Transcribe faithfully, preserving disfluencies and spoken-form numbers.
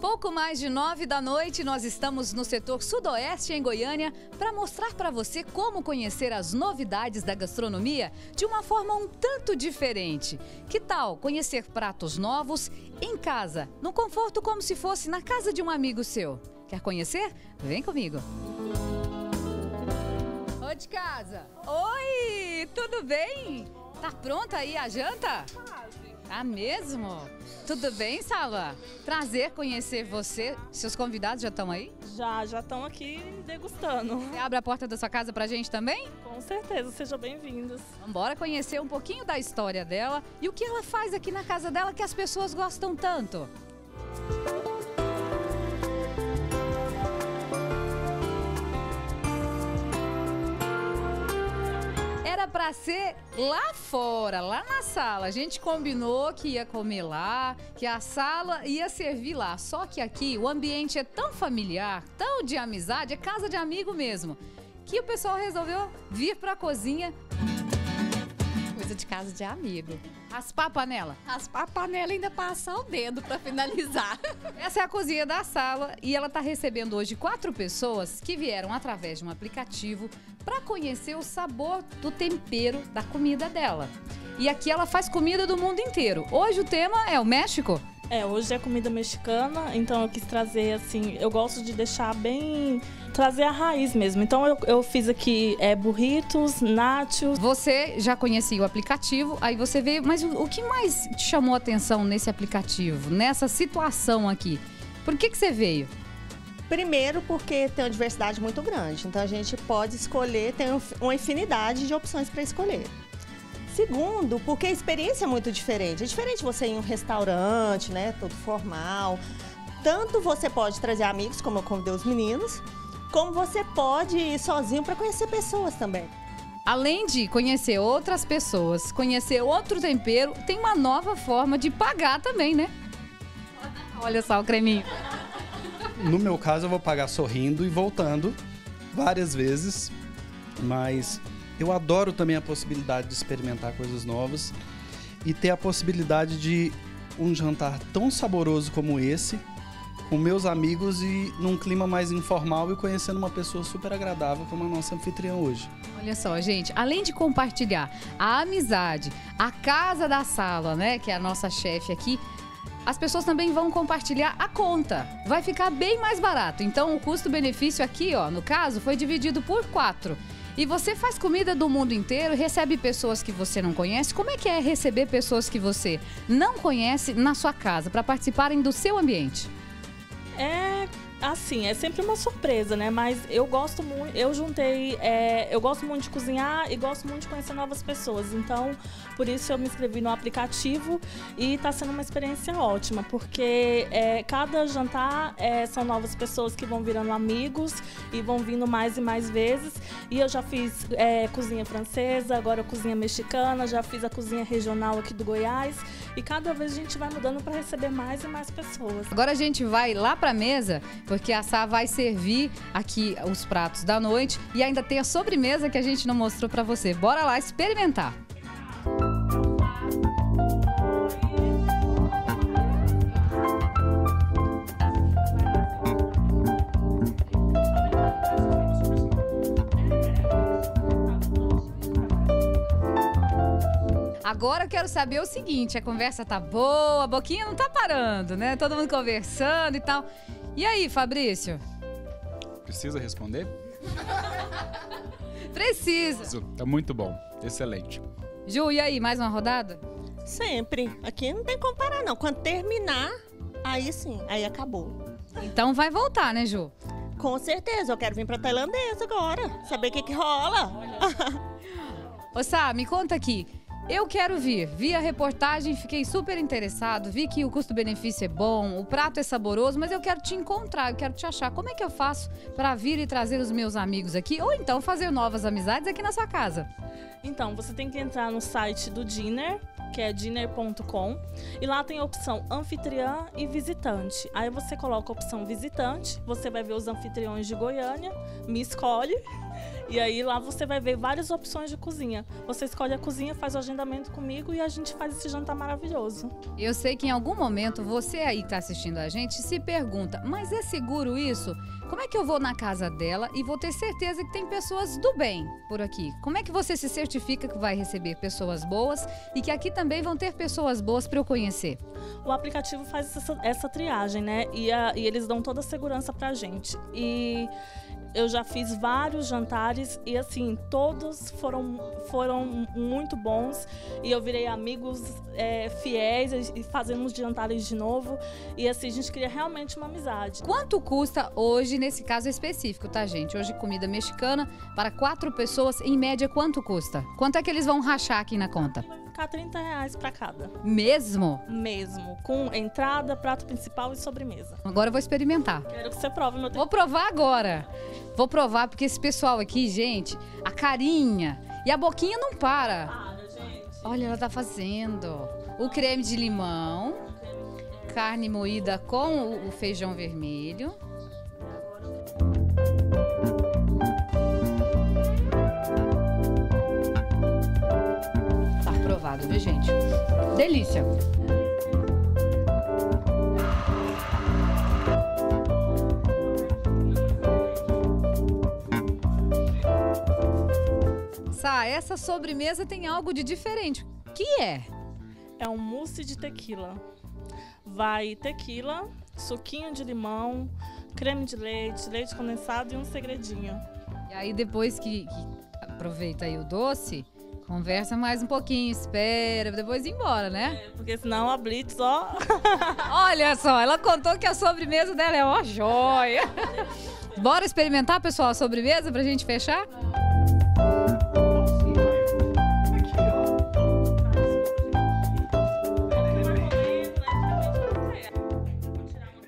Pouco mais de nove da noite, nós estamos no setor sudoeste em Goiânia para mostrar para você como conhecer as novidades da gastronomia de uma forma um tanto diferente. Que tal conhecer pratos novos em casa, no conforto como se fosse na casa de um amigo seu? Quer conhecer? Vem comigo! Ô de casa! Oi! Tudo bem? Tá pronta aí a janta? Tá mesmo? Tudo bem, Sala? Prazer conhecer você. Seus convidados já estão aí? Já, já estão aqui degustando. Você abre a porta da sua casa pra gente também? Com certeza, sejam bem-vindos. Vamos embora conhecer um pouquinho da história dela e o que ela faz aqui na casa dela que as pessoas gostam tanto. Era para ser lá fora, lá na sala. A gente combinou que ia comer lá, que a sala ia servir lá. Só que aqui o ambiente é tão familiar, tão de amizade, é casa de amigo mesmo, que o pessoal resolveu vir para a cozinha. Coisa de casa de amigo. Raspar a panela. Raspar a panela e ainda passar o dedo para finalizar. Essa é a cozinha da sala e ela está recebendo hoje quatro pessoas que vieram através de um aplicativo para conhecer o sabor do tempero da comida dela. E aqui ela faz comida do mundo inteiro. Hoje o tema é o México. É, hoje é comida mexicana, então eu quis trazer, assim, eu gosto de deixar bem, trazer a raiz mesmo. Então eu, eu fiz aqui é, burritos, nachos. Você já conhecia o aplicativo, aí você veio, mas o, o que mais te chamou a atenção nesse aplicativo, nessa situação aqui? Por que que você veio? Primeiro porque tem uma diversidade muito grande, então a gente pode escolher, tem uma infinidade de opções para escolher. Segundo, porque a experiência é muito diferente. É diferente você ir em um restaurante, né, todo formal. Tanto você pode trazer amigos, como eu convidei os meninos, como você pode ir sozinho para conhecer pessoas também. Além de conhecer outras pessoas, conhecer outro tempero, tem uma nova forma de pagar também, né? Olha só o creminho. No meu caso, eu vou pagar sorrindo e voltando várias vezes, mas eu adoro também a possibilidade de experimentar coisas novas e ter a possibilidade de um jantar tão saboroso como esse, com meus amigos e num clima mais informal e conhecendo uma pessoa super agradável como a nossa anfitriã hoje. Olha só, gente, além de compartilhar a amizade, a casa da sala, né, que é a nossa chefe aqui, as pessoas também vão compartilhar a conta. Vai ficar bem mais barato. Então, o custo-benefício aqui, ó, no caso, foi dividido por quatro. E você faz comida do mundo inteiro, recebe pessoas que você não conhece. Como é que é receber pessoas que você não conhece na sua casa para participarem do seu ambiente? É assim, é sempre uma surpresa, né? Mas eu gosto muito, eu juntei, é, eu gosto muito de cozinhar e gosto muito de conhecer novas pessoas. Então, por isso eu me inscrevi no aplicativo e está sendo uma experiência ótima, porque é, cada jantar é, são novas pessoas que vão virando amigos e vão vindo mais e mais vezes. E eu já fiz é, cozinha francesa, agora cozinha mexicana, já fiz a cozinha regional aqui do Goiás e cada vez a gente vai mudando para receber mais e mais pessoas. Agora a gente vai lá para a mesa, porque a Sá vai servir aqui os pratos da noite e ainda tem a sobremesa que a gente não mostrou para você. Bora lá experimentar! Agora eu quero saber o seguinte, a conversa tá boa, a boquinha não tá parando, né? Todo mundo conversando e tal. E aí, Fabrício? Precisa responder? Precisa. Tá muito bom, excelente. Ju, e aí, mais uma rodada? Sempre. Aqui não tem como parar, não. Quando terminar, aí sim, aí acabou. Então vai voltar, né, Ju? Com certeza, eu quero vir pra tailandesa agora, saber o que que rola. Ô, Sá, me conta aqui. Eu quero vir, vi a reportagem, fiquei super interessado, vi que o custo-benefício é bom, o prato é saboroso, mas eu quero te encontrar, eu quero te achar. Como é que eu faço para vir e trazer os meus amigos aqui? Ou então fazer novas amizades aqui na sua casa? Então, você tem que entrar no site do Dinner, que é dinner ponto com, e lá tem a opção anfitriã e visitante. Aí você coloca a opção visitante, você vai ver os anfitriões de Goiânia, me escolhe E aí lá você vai ver várias opções de cozinha. Você escolhe a cozinha, faz o agendamento comigo e a gente faz esse jantar maravilhoso. Eu sei que em algum momento você aí que está assistindo a gente se pergunta, mas é seguro isso? Como é que eu vou na casa dela e vou ter certeza que tem pessoas do bem por aqui? Como é que você se certifica que vai receber pessoas boas e que aqui também vão ter pessoas boas para eu conhecer? O aplicativo faz essa, essa triagem, né? E, a, e eles dão toda a segurança pra gente. E eu já fiz vários jantares e, assim, todos foram, foram muito bons. E eu virei amigos é, fiéis e fazemos jantares de novo. E, assim, a gente cria realmente uma amizade. Quanto custa hoje, nesse caso específico, tá, gente? Hoje, comida mexicana para quatro pessoas, em média, quanto custa? Quanto é que eles vão rachar aqui na conta? Vai ficar trinta reais pra cada. Mesmo? Mesmo. Com entrada, prato principal e sobremesa. Agora eu vou experimentar. Quero que você prove meu Vou provar agora. Vou provar, porque esse pessoal aqui, gente, a carinha e a boquinha não para. Para, gente. Olha, ela tá fazendo o creme de limão, carne moída com o feijão vermelho. Tá aprovado, viu, gente? Delícia. Sá, essa sobremesa tem algo de diferente. O que é? É um mousse de tequila. Vai tequila, suquinho de limão, creme de leite, leite condensado e um segredinho. E aí depois que, que aproveita aí o doce, conversa mais um pouquinho, espera, depois ir embora, né? É, porque senão a Blitz, ó... Olha só, ela contou que a sobremesa dela é uma joia. Bora experimentar, pessoal, a sobremesa pra gente fechar?